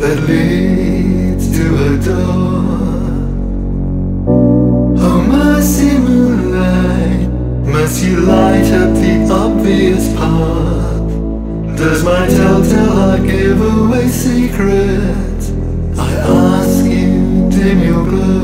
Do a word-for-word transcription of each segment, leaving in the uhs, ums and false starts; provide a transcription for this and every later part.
that leads to a door. Oh mercy moonlight, must you light up the obvious path? Does my telltale heart give away secrets? I ask you, dim your glow.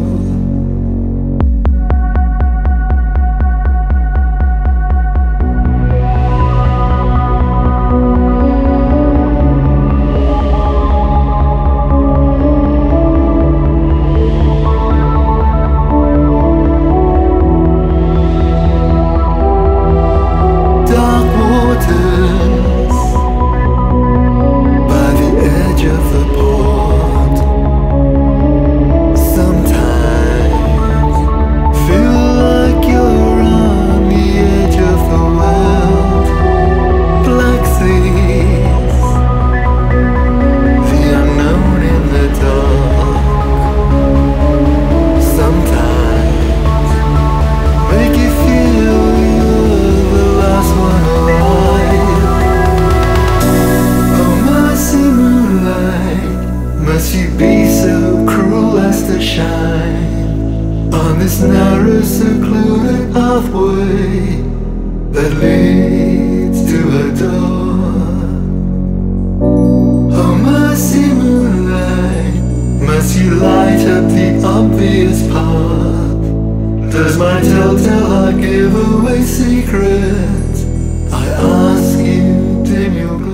Must you be so cruel as to shine on this narrow, secluded pathway that leads to a door? Oh mercy moonlight, must you light up the obvious path? Does my telltale heart give away secrets? I ask you, dim your